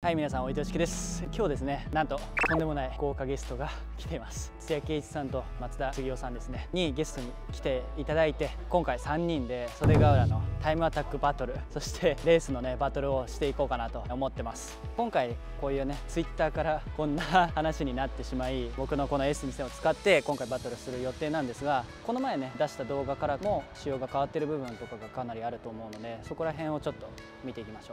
はい、皆さん、おいとしきです。今日ですね、なんととんでもない豪華ゲストが来ています。土屋圭一さんと松田次夫さんですねにゲストに来ていただいて、今回3人で袖ヶ浦のタイムアタックバトル、そしてレースのねバトルをしていこうかなと思ってます。今回こういうねツイッターからこんな話になってしまい、僕のこの S2000 を使って今回バトルする予定なんですが、この前ね出した動画からも仕様が変わってる部分とかがかなりあると思うので、そこら辺をちょっと見ていきましょう。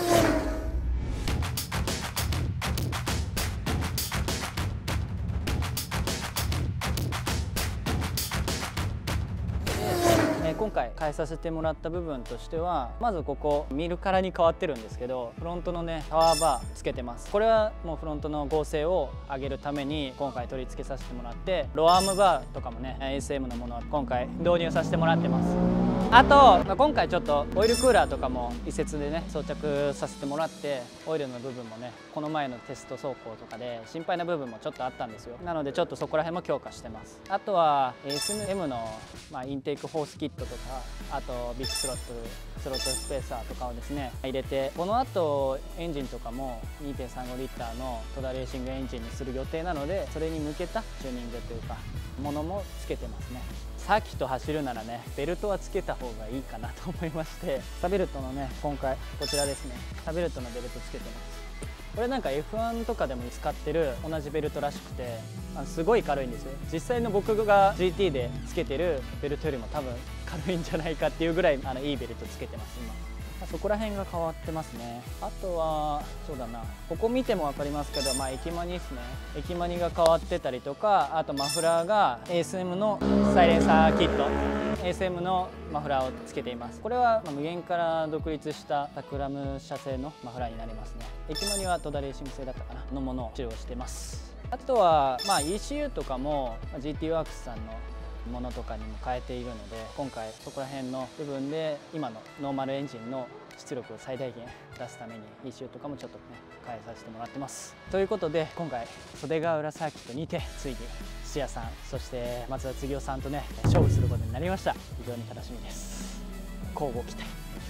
今回変えさせてもらった部分としては、まずここ見るからに変わってるんですけど、フロントのねパワーバーつけてます。これはもうフロントの剛性を上げるために今回取り付けさせてもらって、ローアームバーとかもね ASM のものは今回導入させてもらってます。あと、今回ちょっとオイルクーラーとかも移設でね装着させてもらって、オイルの部分もねこの前のテスト走行とかで心配な部分もちょっとあったんですよ。なのでちょっとそこら辺も強化してます。あとは SM の、インテークホースキットとか、あとビッグスロットスペーサーとかをですね入れて、この後エンジンとかも 2.35 リッターの戸田レーシングエンジンにする予定なので、それに向けたチューニングというかものもつけてますね。サーキット走るならねベルトはつけた方がいいかなと思いまして、サベルトのね今回こちらですね、サベルトのベルトつけてます。これなんか F1 とかでも使ってる同じベルトらしくて、すごい軽いんですよ。実際の僕が GT でつけてるベルトよりも多分軽いんじゃないかっていうぐらいいいベルトつけてます今。そこら辺が変わってますね。あとはそうだな、ここ見ても分かりますけど、駅マニですね。駅マニが変わってたりとか、あとマフラーが ASM のサイレンサーキット、 ASM のマフラーをつけています。これは無限から独立したタクラム社製のマフラーになりますね。駅マニは戸田レーシング製だったかなのものを使用してます。あとはECU とかも GT ワークスさんのものとかにも変えているので、今回そこら辺の部分で今のノーマルエンジンの出力を最大限出すために ECU とかもちょっとね変えさせてもらってます。ということで今回袖ヶ浦サーキットにてついに土屋さん、そして松田次夫さんとね勝負することになりました。非常に楽しみです。乞うご期待。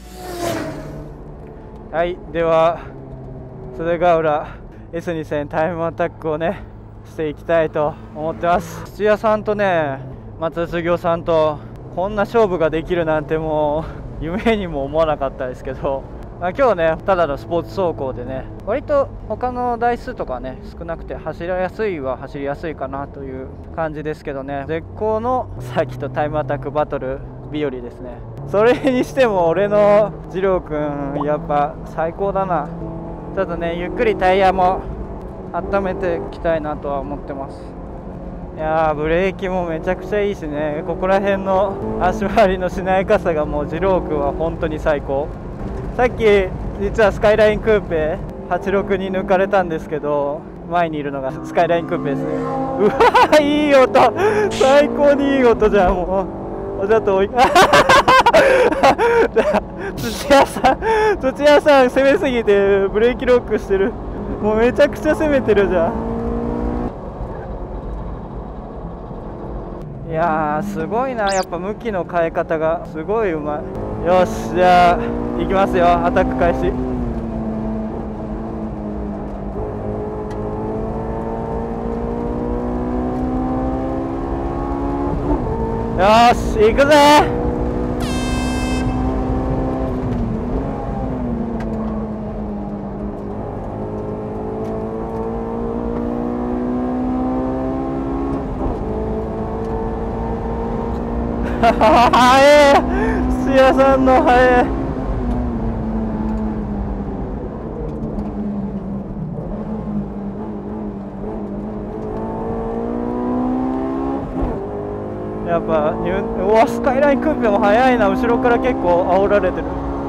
はい、では袖ヶ浦 S2000 タイムアタックをねしていきたいと思ってます。土屋さんとね松田次夫さんとこんな勝負ができるなんてもう夢にも思わなかったですけど、今日ねただのスポーツ走行でね、割と他の台数とかね少なくて走りやすいは走りやすいかなという感じですけどね、絶好のサーキットタイムアタックバトル日和ですね。それにしても俺の二郎くんやっぱ最高だな。ちょっとねゆっくりタイヤも温めていきたいなとは思ってます。いやー、ブレーキもめちゃくちゃいいしね、ここら辺の足回りのしなやかさがもう二郎くんは本当に最高。さっき実はスカイラインクーペ86に抜かれたんですけど、前にいるのがスカイラインクーペですね。うわー、いい音、最高にいい音じゃん。もうちょっと土屋さん攻めすぎてブレーキロックしてる。もうめちゃくちゃ攻めてるじゃん。いやーすごいな、やっぱ向きの変え方がすごいうまい。よし、じゃあいきますよ、アタック開始。よし行くぜ。速え、土屋さんの速え。やっぱうわ、スカイラインクーペも速いな。後ろから結構煽られてる。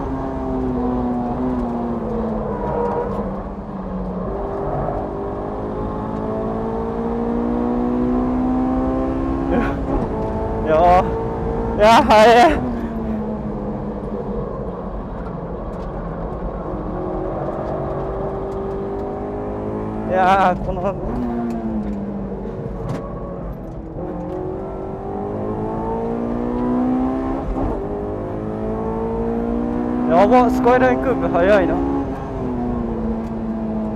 いや速い。いやこのやば、スカイラインクーペ速いな。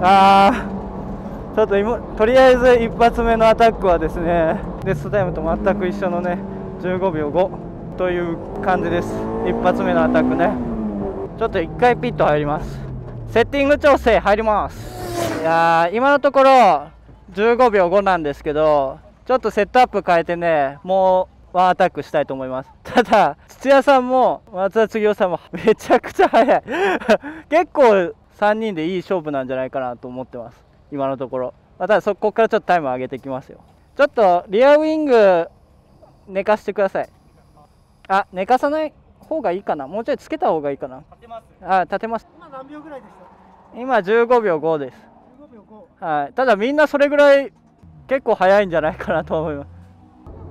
ちょっと今とりあえず一発目のアタックはですね、レストタイムと全く一緒のね15秒5という感じです。一発目のアタックね。ちょっと1回ピット入ります。セッティング調整入ります。いやー、今のところ15秒5なんですけど、ちょっとセットアップ変えてね、もうワンアタックしたいと思います。ただ土屋さんも松田次夫さんもめちゃくちゃ速い結構3人でいい勝負なんじゃないかなと思ってます、今のところ。ただここからちょっとタイム上げていきますよ。ちょっとリアウィング寝かしてください。寝かさない方がいいかな。もうちょいつけた方がいいかな。立てます。 今何秒ぐらいでした？ 今15秒5です。 15秒5。 はい。ただみんなそれぐらい結構早いんじゃないかなと思います。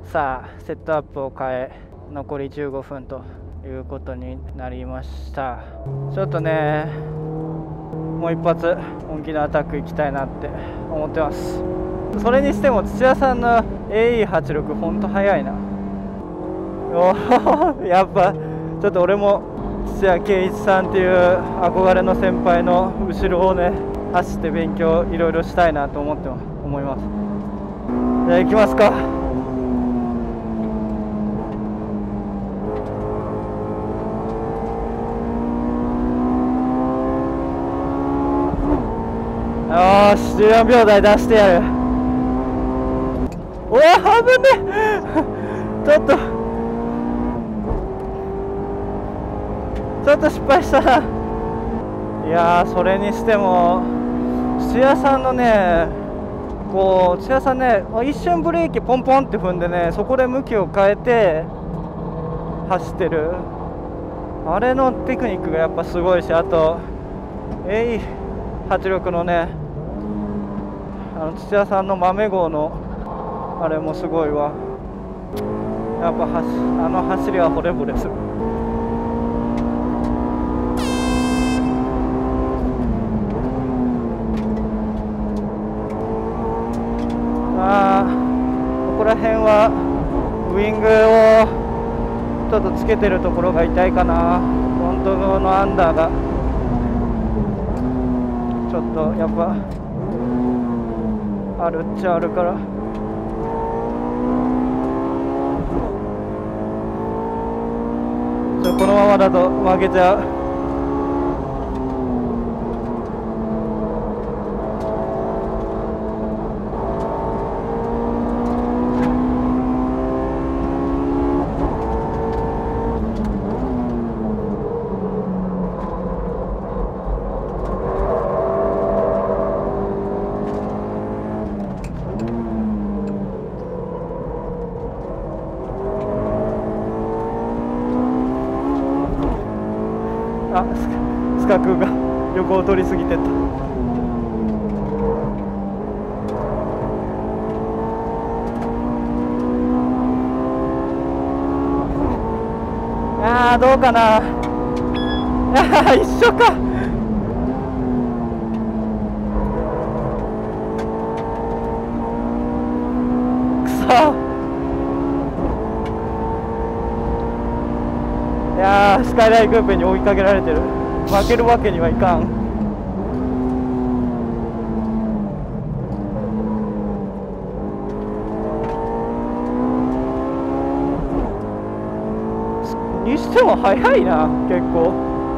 さあセットアップを変え残り15分ということになりました。ちょっとねもう一発本気のアタックいきたいなって思ってます。それにしても土屋さんの AE86 ほんと速いな。やっぱちょっと俺も土屋圭一さんっていう憧れの先輩の後ろをね走って勉強いろいろしたいなと思います。じゃあ行きますか。よし14秒台出してやる。おお危ねちょっと失敗したな。いやー、それにしても土屋さんのね土屋さんね一瞬ブレーキポンポンって踏んでね、そこで向きを変えて走ってるあれのテクニックがやっぱすごいし、あと86のね土屋さんの豆号のあれもすごいわ。やっぱ走りは惚れ惚れする。ここら辺はウイングをちょっとつけてるところが痛いかな。フロントのアンダーがちょっとやっぱあるっちゃあるから。このままだと負けちゃう。スカ君が横を取りすぎてった。どうかな。一緒か。くそ。いやー、スカイラインクーペに追いかけられてる。負けるわけにはいかん。にしても早いな結構。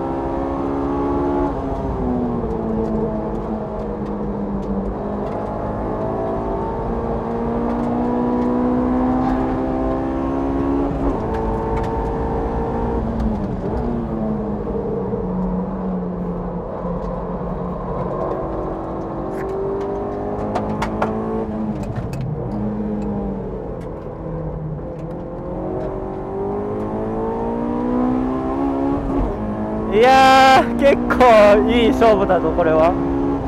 いやー、結構いい勝負だぞこれは。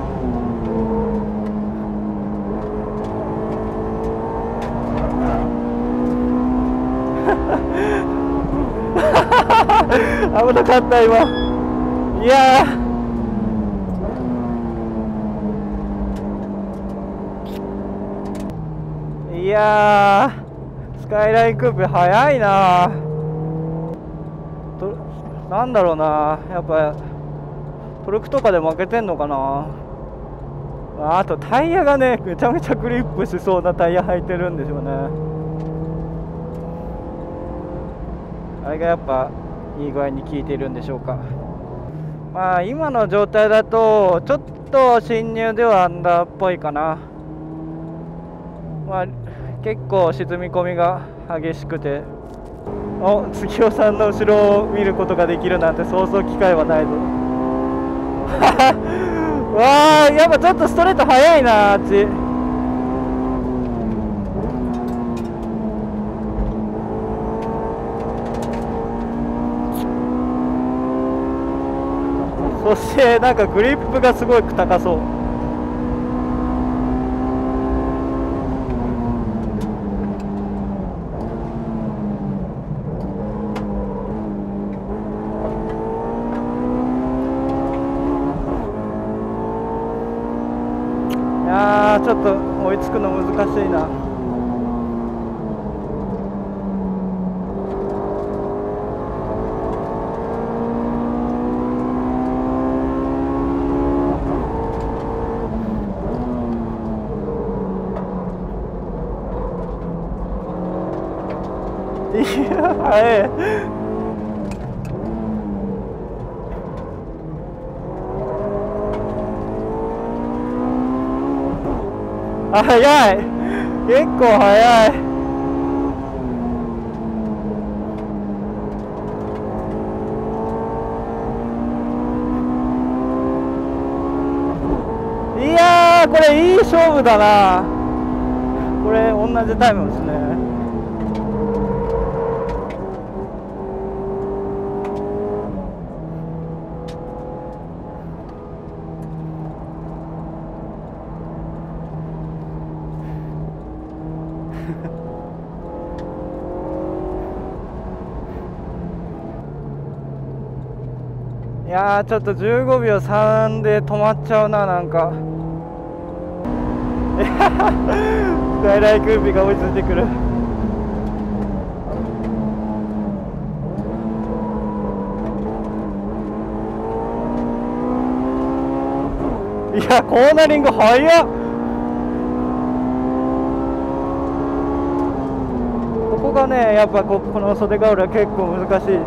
危なかった今。いやー、いやー、スカイラインクーペ早いな。なんだろうな、やっぱトルクとかで負けてんのかな。 あとタイヤがねめちゃめちゃグリップしそうなタイヤ履いてるんでしょうね。あれがやっぱいい具合に効いているんでしょうか。まあ今の状態だとちょっと進入ではアンダーっぽいかな。まあ結構沈み込みが激しくて、お月代さんの後ろを見ることができるなんてそうそう機会はないぞ。わあ、やっぱちょっとストレート速いなあっち。そしてなんかグリップがすごく高そう。いやーちょっと追いつくの難しいな。いや速い。速い、結構速い。いやーこれいい勝負だな。これ同じタイムですね。いやーちょっと15秒3で止まっちゃうな。なんかスカイライクーピーが追いついてくる。いやコーナリング速っ。ここがねやっぱこの袖ヶ浦結構難しい。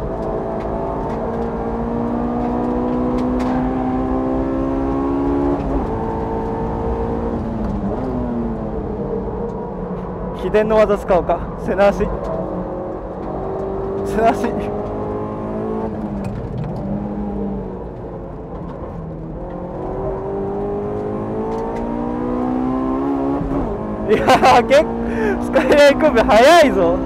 秘伝の技使おうか。背な足背な足。いやースカイラインクーペ速いぞ。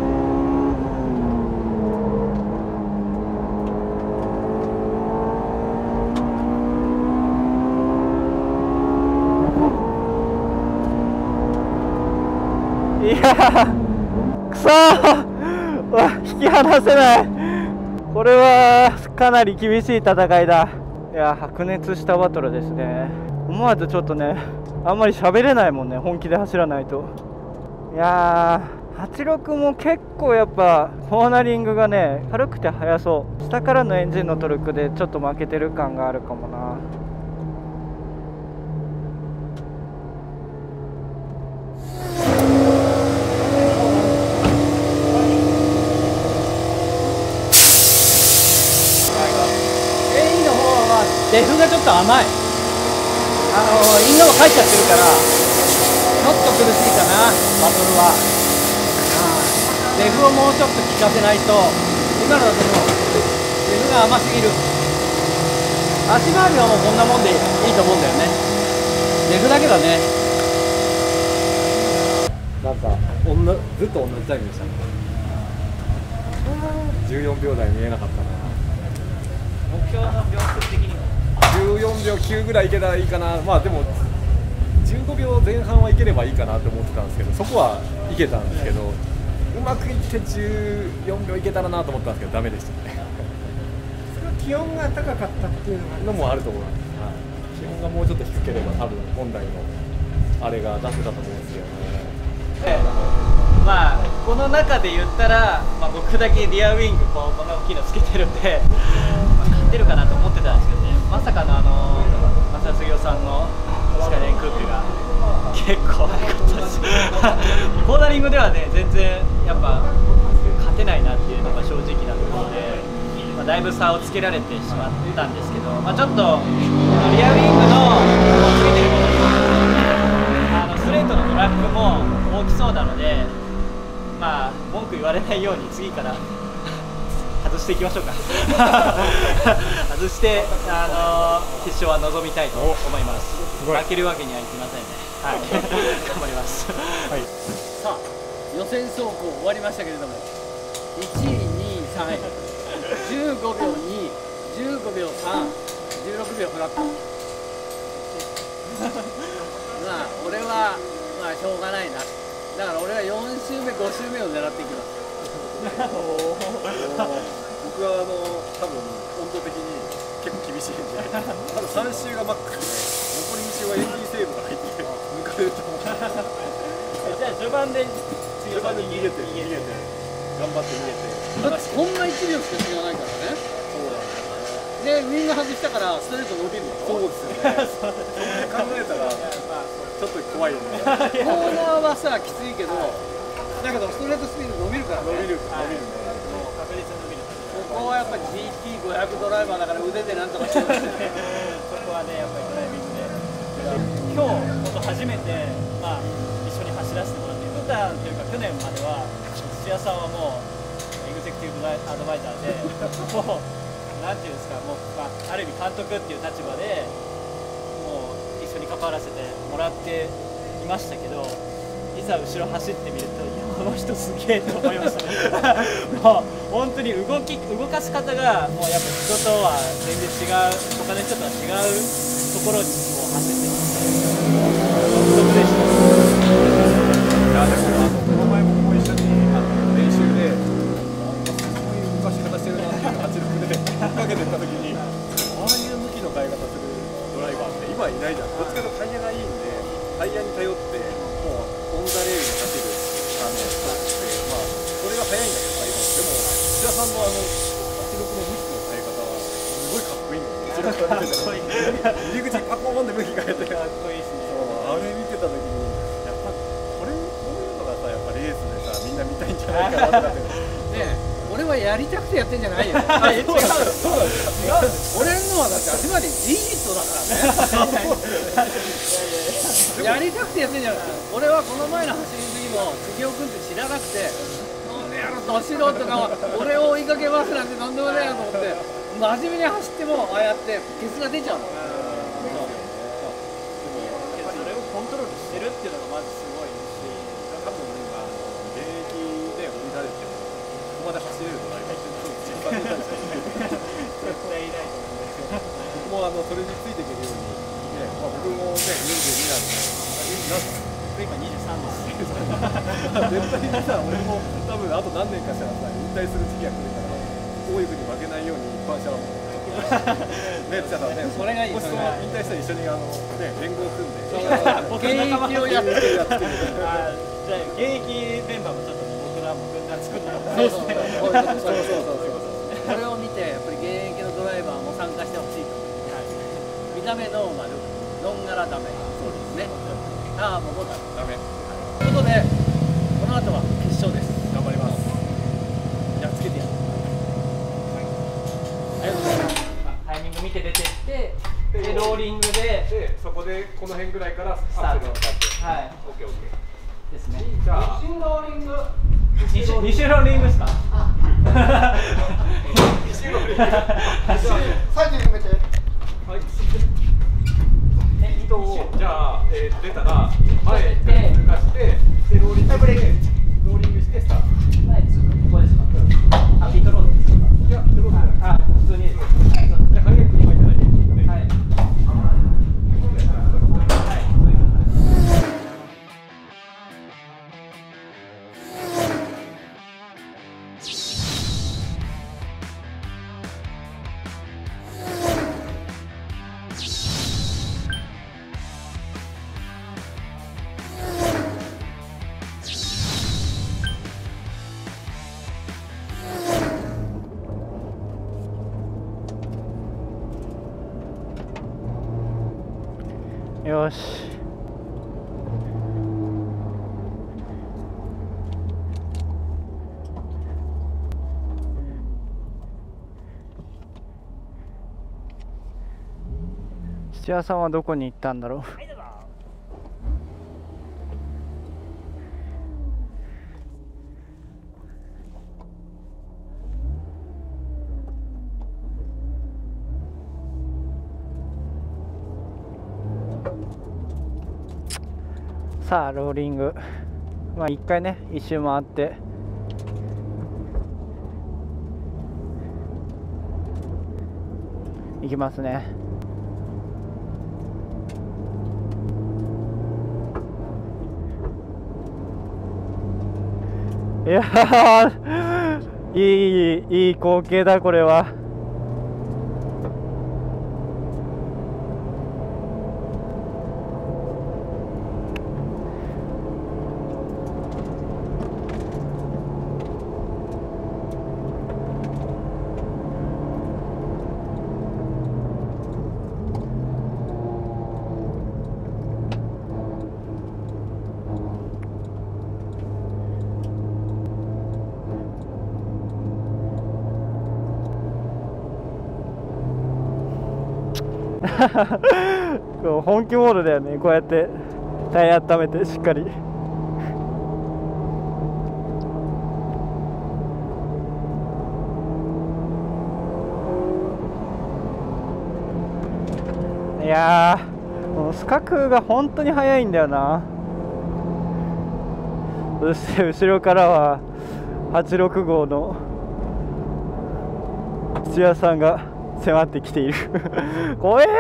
いやーくそー引き離せない。これはかなり厳しい戦いだ。いや白熱したバトルですね。思わずちょっとねあんまり喋れないもんね、本気で走らないと。いやー86も結構やっぱコーナリングがね軽くて速そう。下からのエンジンのトルクでちょっと負けてる感があるかもな。 デフがちょっと甘い。インドも入っちゃってるからちょっと苦しいかなバトルは。デフをもうちょっと効かせないと。今のだともうデフが甘すぎる。足回りはもうこんなもんでいいと思うんだよね。デフだけだね。 なんかずっと同じタイムでしたね。14秒台見えなかったな。 目標の秒数的には 14秒9ぐらいいけたらいいかな。まあでも15秒前半はいければいいかなと思ってたんですけど、そこはいけたんですけど、うまくいって14秒いけたらなと思ったんですけどダメでしたね。 それは気温が高かったっていうのもあると思います。気温がもうちょっと低ければ多分本来のあれが出せたと思うんですけどね。 まあこの中で言ったら、僕だけリアウィングこんな大きいのつけてるんで、勝てるかなと思ってたんですけどね。まさかの正杉さんのスカイラインクーペが結構早かったですボーダリングではね全然やっぱ勝てないなっていうのが正直なところで、だいぶ差をつけられてしまったんですけど、ちょっとリアウィングのついてるものストレートのドラッグも大きそうなので、文句言われないように次から外していきましょうか外して決勝は臨みたいと思います。負けるわけにはいきませんね。はい頑張ります、はい、 さあ予選走行終わりましたけれども、1位、2位、3位、15秒2、15秒3、16秒フラット俺はしょうがないな。だから俺は4周目、5周目を狙っていきます僕は多分温度的に結構厳しいんで、多分3周がマックスで、残り2周はエンディセーブが入って抜かれると思うじゃあ序盤で逃げて頑張って逃げて、 だってこんな1秒しか違わないからね。 そうだでね。 ウィング外したからストレート伸びるの。 そうですよねそれ考えたらちょっと怖いよね。 コーナーはさきついけど、だけどストレートスピード伸びるからね。 伸びるね。 もう確実に伸びる。 ここはやっぱり GT500 ドライバーだから腕でなんとかしてるんですよねそこはねやっぱりドライビングで今日本当初めて一緒に走らせてもらって、普段というか去年までは土屋さんはもうエグゼクティブアドバイザーでもうなんていうんですか、もうある意味監督っていう立場でもう一緒に関わらせてもらっていましたけど、いざ後ろ走ってみると、いやこの人すげえと思いましたもう本当に動かし方がもうやっぱ人とは全然違う、他の人とは違うところにこう走って独特でした。 いやでもこの前僕も一緒に練習で、そういう動かし方してるなっていうのを86で追っかけていった時に、ああいう向きの変え方するドライバーって今いないじゃん。どっちかというとタイヤがいいんで、タイヤに頼ってもうオンザレールに走る人ってそれが速いんだけど、でも土屋さんの86の向きの変え方はすごいかっこいいんだよね。後ろから見てて入り口パコーンで向き変えて、かっこいいですね。あれ見てた時にやっぱこういうのがさ、やっぱレースでさみんな見たいんじゃないかなってねえ、俺はやりたくてやってんじゃないよそうなんです俺のはだってあくまでリジットだからねやりたくてやってんじゃない。俺はこの前の走りの時も杉尾君って知らなくて、この野郎ど素人が俺を追いかけますなんてとんでもないなと思って、真面目に走ってもああやってケツが出ちゃうの。 それをコントロールしてるっていうのがまずすごいし、 多分現役で降りられてもここまで走れるドライバーって実際にいたりして絶対いないと思うんですよ。 僕もそれについていけるように、僕もね22なんで、 今23です。 絶対にさ、俺も多分あと何年かしたらさ引退する時期が来るから、大井君に負けないように一般車はもうね、じゃあね、 それがいい。 もしその引退したら一緒に連合組んで現役をやってる。 じゃあ現役メンバーもちょっと僕らも軍団作ってもらって、 そうこれを見てやっぱり現役のドライバーも参加してほしいと思います。見た目ノーマル、ノン柄ダメ。そうですね。ターボもダメ。ということでこの後は決勝です。 頑張ります。 じゃあつけてやる。 ありがとうございます。タイミング見て出てってでローリングでそこでこの辺ぐらいからスタート。はい。 オッケーオッケー。 ですね。 じゃあ 2周ローリングですか？ 西ローリング。 サイズ埋めて。 はい。糸をじゃあ出たら前通過してでローリングしてスタート。 前ですか？ここですか？あ、ピットロードですか？ いや、でもあ、普通にです。 で早い車いてないね。 はい。 よし、 土屋さんはどこに行ったんだろう。さあローリング、まあ一回ね一周回っていきますね。いやーいい光景だこれは。こう本気モードだよね、こうやってタイヤ温めてしっかり。いやーもうスカクが本当に速いんだよな。そして後ろからは86号の土屋さんが迫ってきている怖え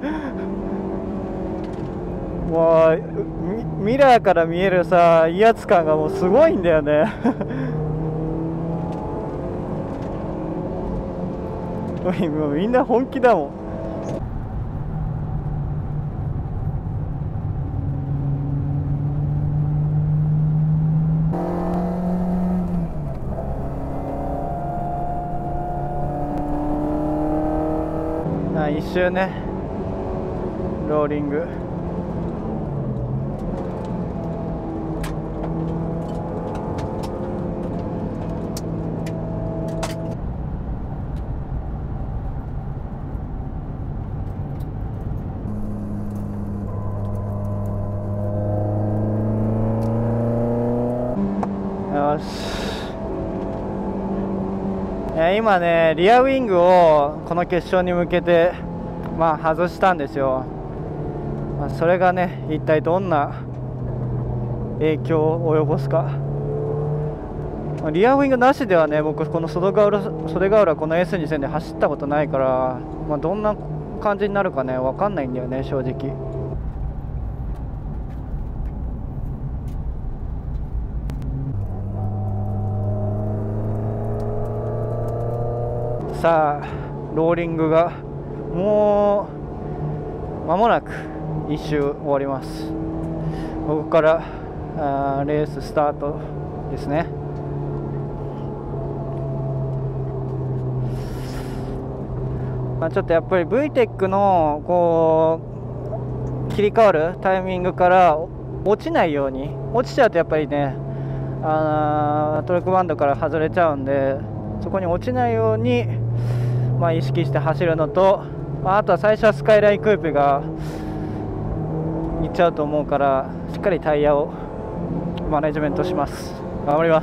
もうミラーから見えるさ威圧感がもうすごいんだよねもうみんな本気だもん。一周ねローリング。よし。今ねリアウィングをこの決勝に向けて外したんですよ。それがね一体どんな影響を及ぼすか。リアウィングなしではね僕この袖ヶ浦この S2000 で走ったことないから、どんな感じになるかね分かんないんだよね正直。さあローリングがもう間もなく1周終わります。ここからレーススタートですね。ちょっとやっぱり VTEC のこう切り替わるタイミングから落ちないように、落ちちゃうとやっぱりねトラックバンドから外れちゃうんで、そこに落ちないように意識して走るのと、あとは最初はスカイラインクーペがいっちゃうと思うから、しっかりタイヤをマネジメントします。頑張ります。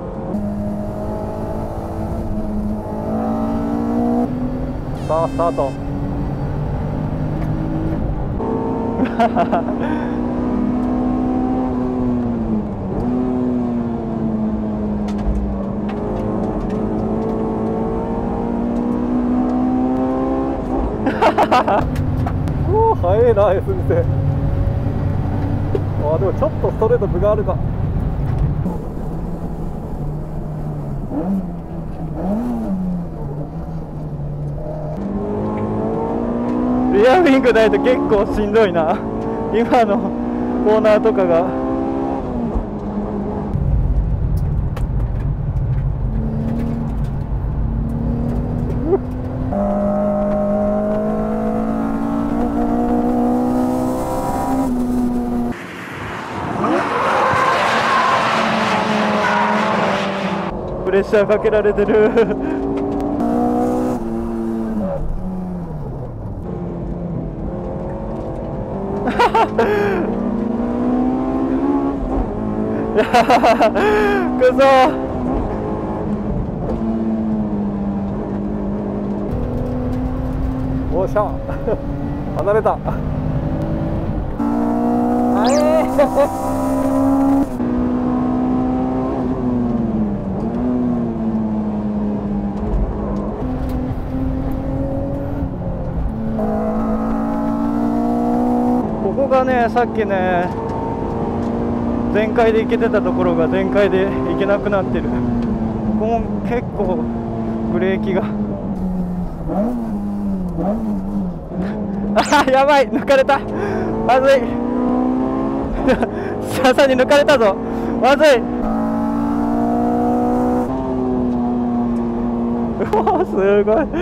さあスタートおお速いな S2000。でもちょっとストレート分があるか。リアウィングないと結構しんどいな今のコーナーとかが。プレッシャーかけられてるくそおっしゃ離れたここがね、さっきね全開で行けてたところが全開で行けなくなってる。ここも結構ブレーキがあ、やばい、抜かれた、まずい土屋さんに抜かれたぞ、まずい。うわ、すごい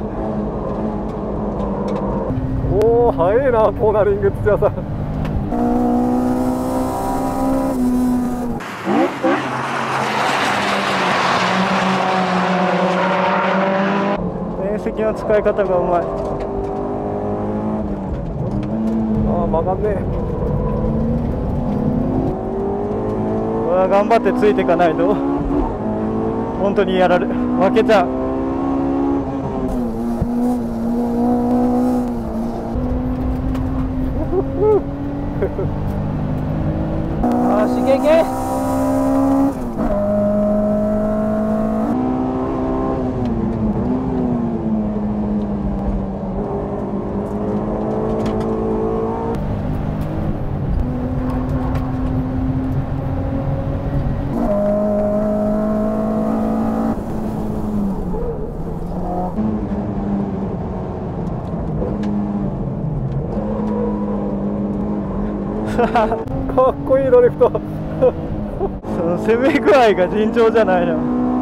おお早いなコーナリング土屋さん。 縁石の使い方がうまい。 ああ曲がんねえ。 これは頑張ってついていかないと本当にやられ負けちゃう。 よし、いけいけ。 かっこいいドリフトその攻め具合が尋常じゃないな。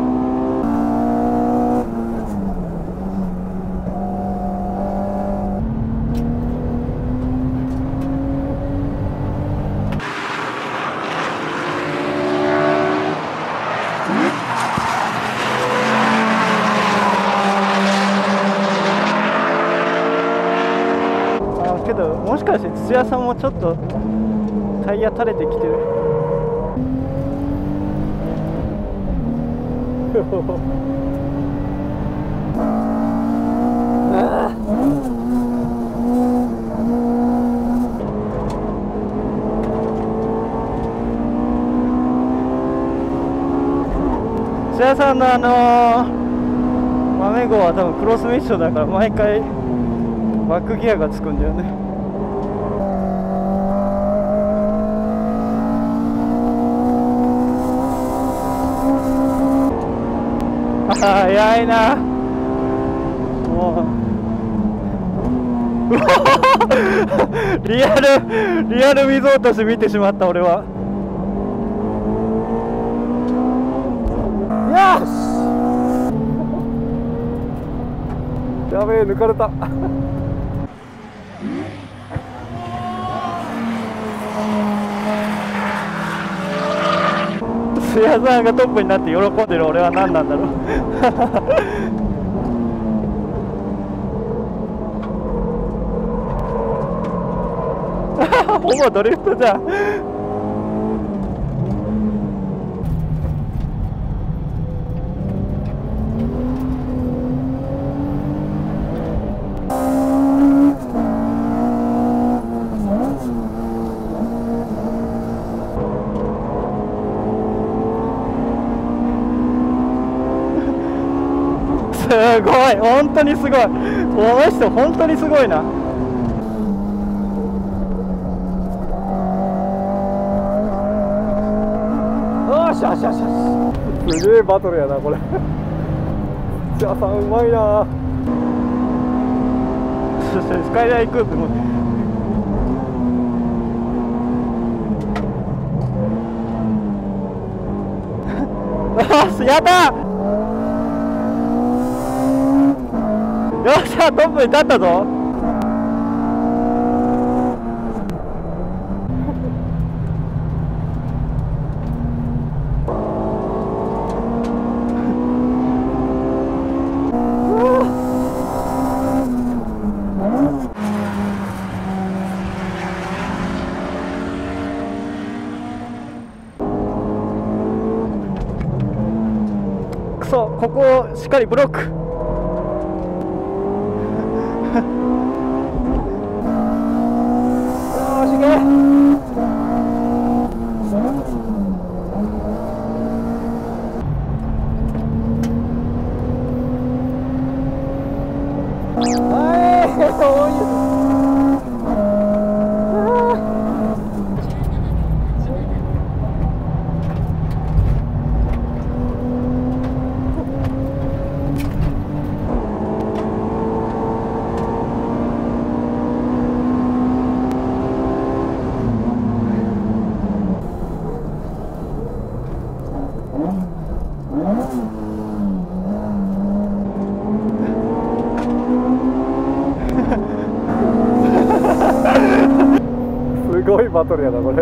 けどもしかして土屋さんもちょっとタイヤ垂れてきてる。土屋さんの豆号は多分クロスミッションだから毎回バックギアがつくんだよね。早いな。もうリアル水落とし見てしまった俺は。 よしやべえ抜かれた土屋さんがトップになって喜んでる俺は何なんだろうほぼドリフトじゃん。すごい、本当にすごい。この人本当にすごいな。 よしよしよしよし。 すげえバトルやなこれ土屋さんうまいなスカイラインクープもやったよっしゃ、トップに立ったぞ。 ここをしっかりブロック。よーし、いけ。 すごいバトルやなこれ。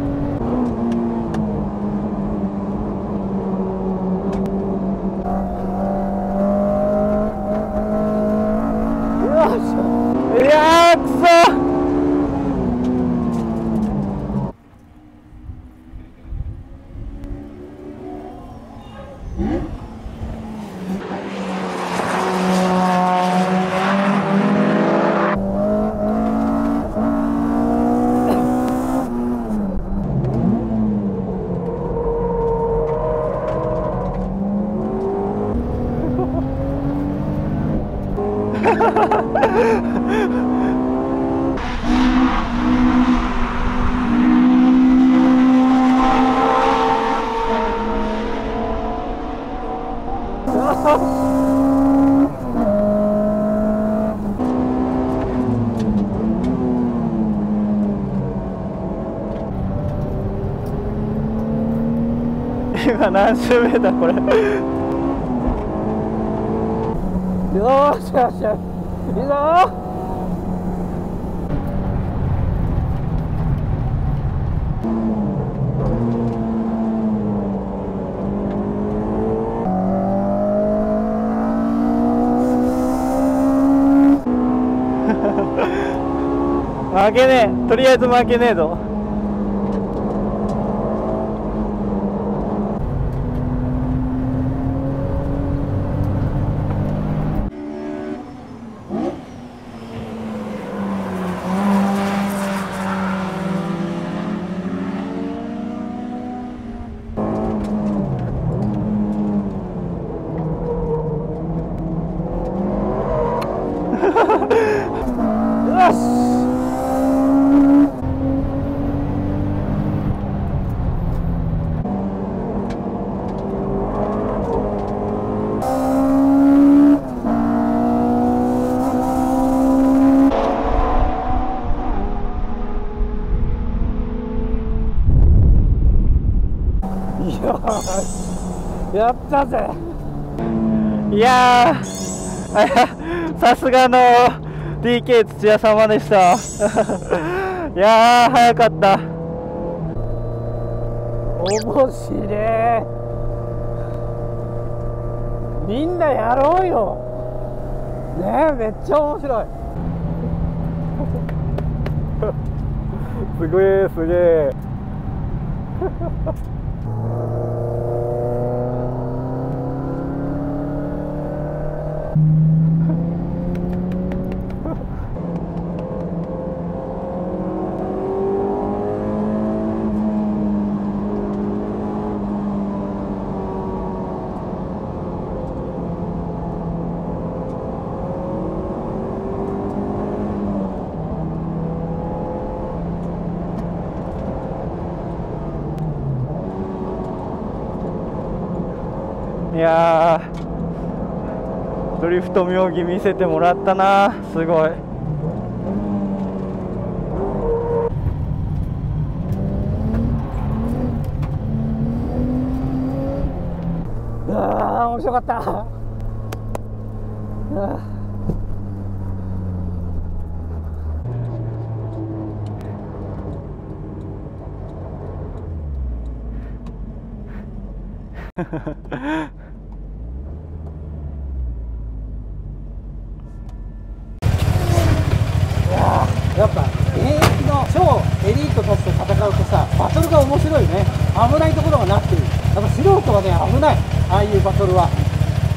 いやー、くそ。今何周目だこれ。よーしよしよし、いいぞー。負けねえ、とりあえず負けねえぞ。よし。やったぜ。いやーさすがの DK 土屋様でした。いやー早かった。面白い。みんなやろうよねえ、めっちゃ面白い。 すげえすげえ。 いやードリフト妙技見せてもらったな、すごい。あー面白かった。やっぱ現役の超エリートたちと戦うとさ、バトルが面白いね。危ないところがなくていい。やっぱ素人はね危ない、ああいうバトルは。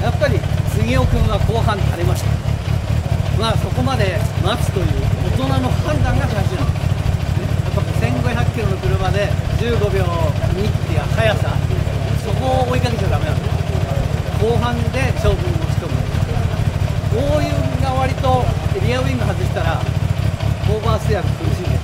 やっぱり杉尾君は後半垂れました。まあそこまで待つという大人の判断が大事なんです。やっぱ1500キロの車で15秒2っていう速さ、そこを追いかけちゃダメなんです。後半で勝負に持ち込む。こういうが割とリアウィング外したらオーバーステアが苦しいんです。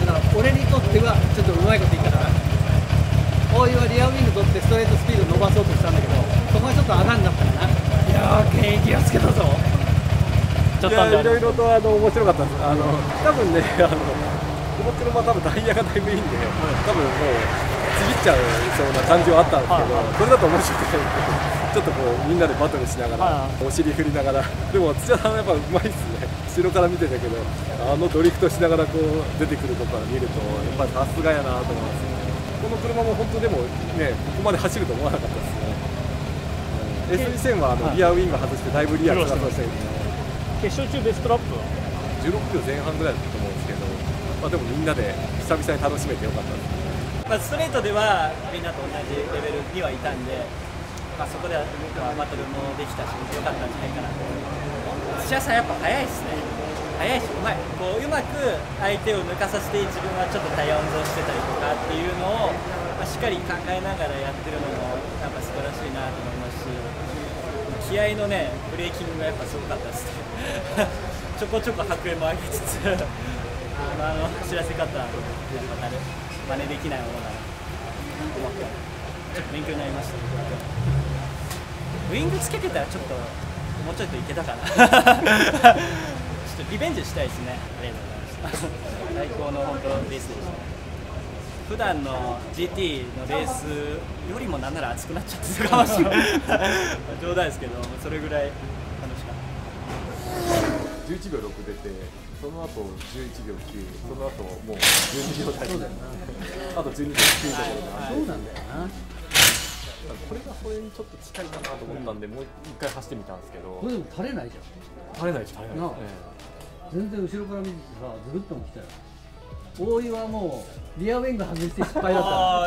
だから俺にとってはちょっとうまいこと言ったかな。こういうリアウィング取ってストレートスピード伸ばそうとしたんだけど、そこはちょっと上がんなったかな。いやー、現役がつけたぞ。 ちょっといろいろと面白かったです。多分ね、この車多分タイヤがだいぶいいんで、多分もうちぎっちゃうそうな感じはあったんですけど、それだと面白くないんで。ちょっとこうみんなでバトルしながら、お尻振りながら、でも土屋さんはやっぱうまいっすね。後ろから見てたけど、ドリフトしながらこう出てくるとこから見ると、やっぱりさすがやなと思いますね。この車も本当でもね、ここまで走ると思わなかったですね。S2000 はリアウィング外してだいぶリア使ってましたけど、 決勝中ベストラップは 16秒前半ぐらいだったと思うんですけど、でもみんなで久々に楽しめてよかったです。 ストレートではみんなと同じレベルにはいたんで、そこではバトルもできたし良かったんじゃないかなと思います。土屋さんやっぱ速いですね。速いしうまい。こううまく相手を抜かさせて自分はちょっとタイヤ温存してたりとかっていうのを、しっかり考えながらやってるのもやっぱ素晴らしいなと思いますし、気合のねブレーキングがやっぱすごかったですね。ちょこちょこ白煙も上げつつ走らせ方やっぱ真似できないものだなと思ってちょっと勉強になりました。ウイングつけてたらちょっともうちょっといけたかな。ちょっとリベンジしたいですね。ありがとうございました。最高の本当レースでした。普段の GT のレースよりもなんなら熱くなっちゃってたかもしれない。冗談ですけど、それぐらい楽しかった。 11秒6出て、その後11秒9、その後もう12秒台みたいな、あと12秒9とかで、 そうなんだよな。 これがそれにちょっと近いかなと思ったんで、もう一回走ってみたんですけど、 これでも垂れないじゃん。 垂れないです、垂れないです。 全然後ろから見ててさ、ずるっとも来たよ。大井はもうリアウィング外して失敗だった。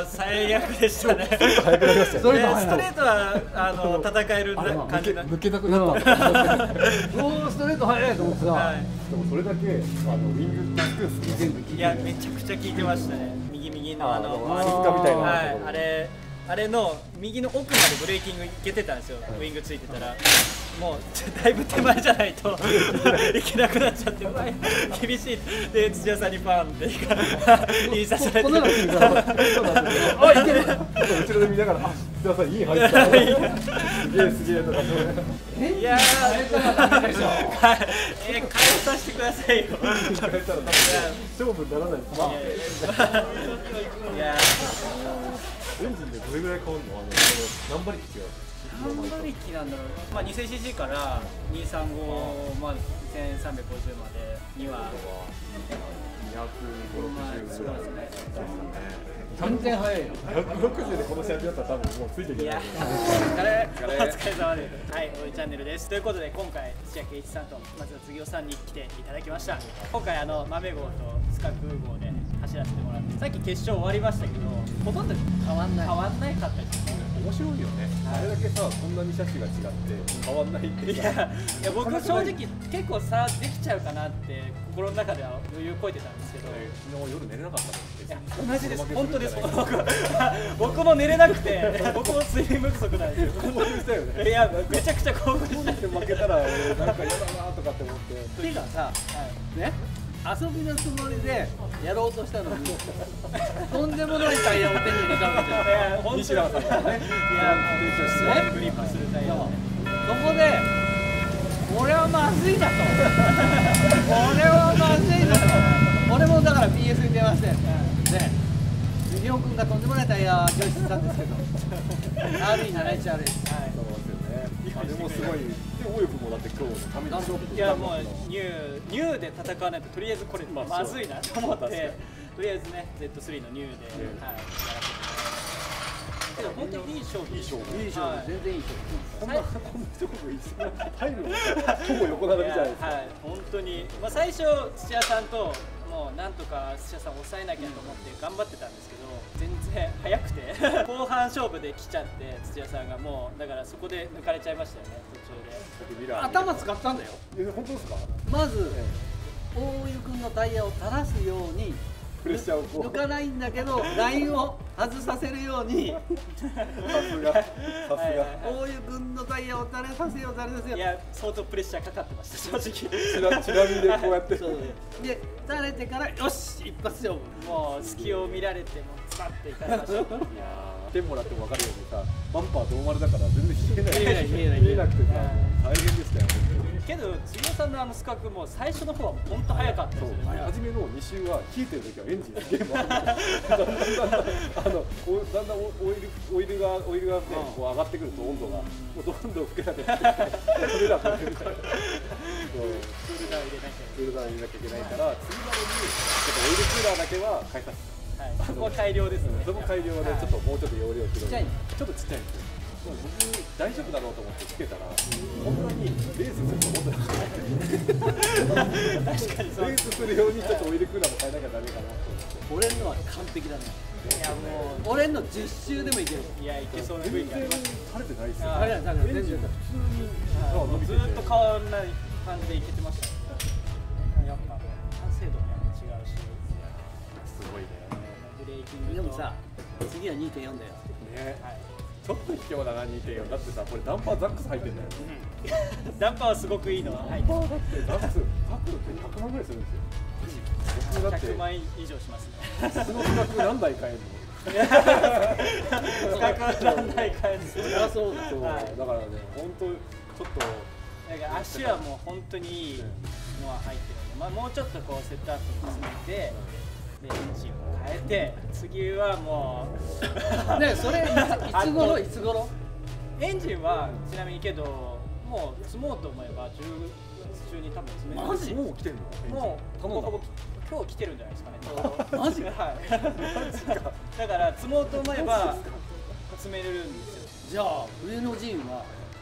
最悪でしたね。 速くなりましたよね。 ストレートは戦える感じな。 抜けなくなった。 ストレート速いと思ってさ。 でもそれだけウィング効くんですね。全部効いてる。 いやめちゃくちゃ効いてましたね。右の輪っかみたいな。 あれの右の奥までブレーキングいけてたんですよ。ウィングついてたら。もうだいぶ手前じゃないといけなくなっちゃって厳しいで土屋さんにパンって言いさせられて、あいける後ろで見ながら土屋さんいい入ったすげえすげえとかいや変えさせてくださいよ。 変えたら多分勝負にならないです。 いやエンジンでどれぐらい変わるの？何馬力違う？ 何馬力なんだろう。2000cc から235、1350までには 250、 そうですね。 全然速いよ。 160でこの試合だったら多分もうついていけない。 お疲れ様です。はい、おいチャンネルです。ということで今回土屋圭一さんと松田次夫さんに来ていただきました。今回豆号とスカク号で走らせてもらって、さっき決勝終わりましたけど、ほとんど変わんないかったですね。 面白いよね。あれだけさ、こんなに車種が違って変わんないっていや僕正直結構差できちゃうかなって心の中では余裕こいてたんですけど、 昨日夜寝れなかったの？ 同じです。本当です。僕も寝れなくて、僕も睡眠不足なんですよ。 興奮したよね。 いやめちゃくちゃ興奮して、 負けたら俺なんか嫌だなとかって思って。 手がさ、ね、遊びのつもりでやろうとしたのにとんでもないタイヤを手に入れたわけじゃん。 西村さんがね、 グリップするタイヤをね。 そこでこれはまずいだと、これはまずいだと、俺もだから BS に電話してね、杉尾君がとんでもないタイヤチョイスしたんですけどRE7HR です。 あれもすごい。で、大井君もだって今日のために勝負。 いやもうニューで戦わないととりあえずこれまずいなと思って、とりあえずね Z3 のニューでやらせてもらいました。けど本当にいい勝負、 全然いい勝負。 こんなとこがいいですね。タイムほぼ横並びじゃないですか。 はい、本当に最初土屋さんともうなんとか土屋さん抑えなきゃと思って頑張ってたんですけど、全然早くて後半勝負で来ちゃって土屋さんがもうだからそこで抜かれちゃいましたよね途中で。 僕ミラー頭使ったんだよ。 本当ですか？ まず大湯君のタイヤを垂らすようにプレッシャーをこう抜かないんだけどラインを外させるようにさすが大湯君のタイヤを垂れさせよう垂れさせよう。 いや相当プレッシャーかかってました正直。 ちなみにでこうやってそうで垂れてからよし一発勝負。 もう隙を見られてもズバッといかれました。 いやー点もらっても分かるようにさ、バンパー同丸だから全然見えなくてさ、大変でしたよけど杉尾さんのあのスカクも最初の方は本当早かったですよね。 初めの2周は冷えてる時はエンジンすげえ回るだんだんオイルがねこう上がってくると温度がもうどんどん吹けなくなってそれだと出るからクールダウン入れなきゃいけないから次までにちょっとオイルクーラーだけは買いさせて。 そこは改良ですね。 そこ改良でちょっともうちょっと容量広い。 ちっちゃいちょっとちっちゃいんですよ。僕大丈夫だろうと思ってつけたら、こんなにレースすると思ってなかった。確かにそう。レースするようにちょっとオイルクーラーも変えなきゃダメかなと思って。 俺のは完璧だね。 いやもう俺の10周でもいける。 いやいけそうな雰全然囲気あります。 垂れてないですよ。 垂れてないエンジンが普通に伸びててずっと変わらない感じでいけてましたね。やっぱ完成度もやっぱ違うし、 すごいね。 ブレーキングとでもさ、次は 2.4 だよ。 ね。 はいちょっと卑怯だな 2.4 だってさ、これダンパーザックス入ってんだよ。 ダンパーはすごくいいのは入ってダンパーだってザックスって100万ぐらいするんですよ。僕だって 100万以上しますね。 その価格何台買えるの？ 価格何台買えるんですよ。 そりゃそうだ。 そうだからね、本当ちょっとだから足はもう本当にいいのは入ってるんで、まあもうちょっとこうセットアップに詰めて、でエンジンを変えて、次はもうね、それいつ頃？ エンジンはちなみにけどもう積もうと思えば10月中に多分積める。 マジ？ もう来てんの？ もう頼んだ。 今日来てるんじゃないですかね。 マジか。 はい。だから積もうと思えば積めるんですよ。 じゃあ上の陣は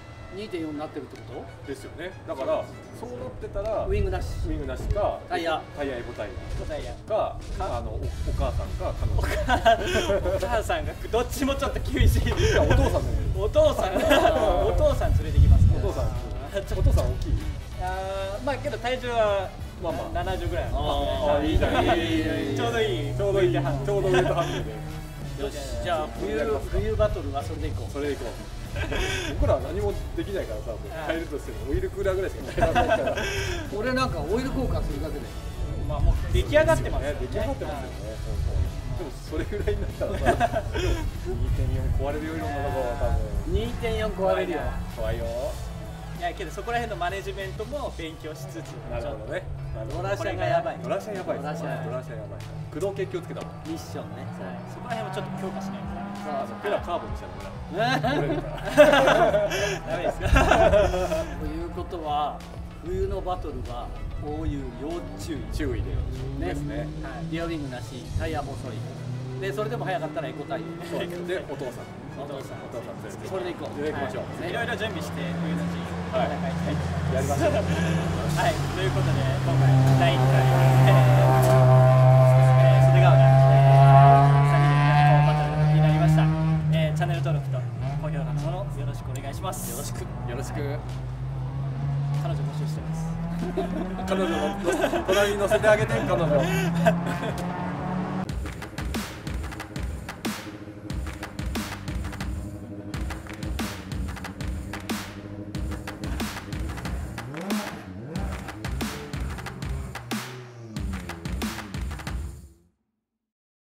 2.4 になってるってこですよね。だからそうなってたらと？ウイングなし。 ウイングなしかタイヤエボタイ答えや。 ヤかお母さんか彼女。 お母さんがどっちもちょっと厳しい。 お父さんだよ。 お父さん連れてきますから。 お父さん大きい。 まあけど体重はまあまあ 70ぐらいああいいじゃん。 ちょうどいいちょうどウェイトハンデで。 よし、じゃあ冬バトルはそれでいこう。 それでいこう。僕らは何もできないからさ、もう変えるとしてもオイルクーラーぐらいしか変えられないから。 俺なんかオイル交換するだけで。 まあもう出来上がってますよね。 出来上がってますよね。でもそれぐらいになったらさ、2.4 壊れるよいろんなところは多分。 2.4 壊れるよ。 怖いよ。 いやけどそこら辺のマネジメントも勉強しつつ、 なるほどね。 ドラシャがやばい。 ドラシャやばい。 ドラシャやばい。 駆動系気をつけたもん。 ミッションね。 そこら辺もちょっと強化しないとダメです。 僕らカーボンにしたらダメだ。 ダメですか。 ということは冬のバトルは大湯要注意。 注意で。 ね。 ですね。 リアウィングなし、タイヤ細い。でそれでも速かったらエコタイヤ。 そうでお父さん。 お父さん。 連れてそれでいこう。 行きましょう。 いろいろ準備して冬の陣戦いたいと思います。 やりましょう。 はい、ということで今回第1回袖ヶ浦3人でバトルになりました。チャンネル登録と高評価の方よろしくお願いします。 よろしく。 彼女募集してます。 彼女の隣に乗せてあげて彼女。